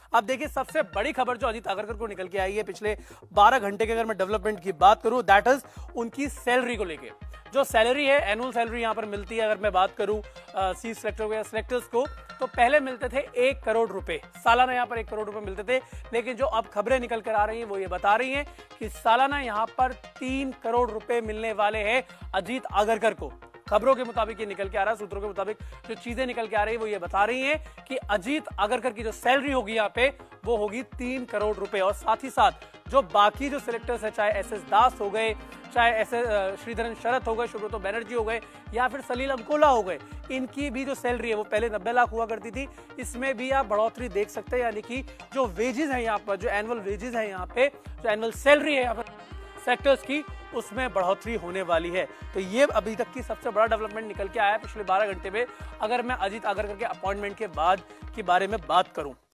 अब देखिए सबसे बड़ी खबर जो अजीत आगरकर को निकल के आई है पिछले 12 घंटे के, अगर मैं डेवलपमेंट की बात करूं, दैट इज उनकी सैलरी को लेके। जो सैलरी है, एनुअल सैलरी यहां पर मिलती है, अगर मैं बात करूं सी सिलेक्टर या सिलेक्टर्स को, तो पहले मिलते थे 1 करोड़ रुपए सालाना, यहां पर 1 करोड़ रुपए मिलते थे। लेकिन जो अब खबरें निकल कर आ रही हैं वो ये बता रही हैं कि सालाना यहां पर 3 करोड़ रुपए मिलने वाले हैं अजीत आगरकर को। खबरों के मुताबिक ये निकल के आ रहा है, सूत्रों के मुताबिक जो चीजें निकल के आ रही है वो ये बता रही हैं कि अजीत आगरकर की जो सैलरी होगी यहाँ पे वो होगी 3 करोड़ रुपए। और साथ ही साथ जो बाकी जो सिलेक्टर्स है, चाहे एस एस दास हो गए, चाहे ऐसे श्रीधरन शरत हो गए, सुब्रतो बैनर्जी हो गए, या फिर सलील अंकोला हो गए, इनकी भी जो सैलरी है वो पहले 90 लाख हुआ करती थी, इसमें भी आप बढ़ोतरी देख सकते हैं। यानी कि जो वेजेस है यहाँ पर, जो एनुअल वेजेस है यहाँ पे, जो एनुअल सैलरी है यहाँ पर सेक्टर्स की, उसमें बढ़ोतरी होने वाली है। तो ये अभी तक की सबसे बड़ा डेवलपमेंट निकल के आया है पिछले 12 घंटे में, अगर मैं अजीत आगरकर के अपॉइंटमेंट के बाद के बारे में बात करूं।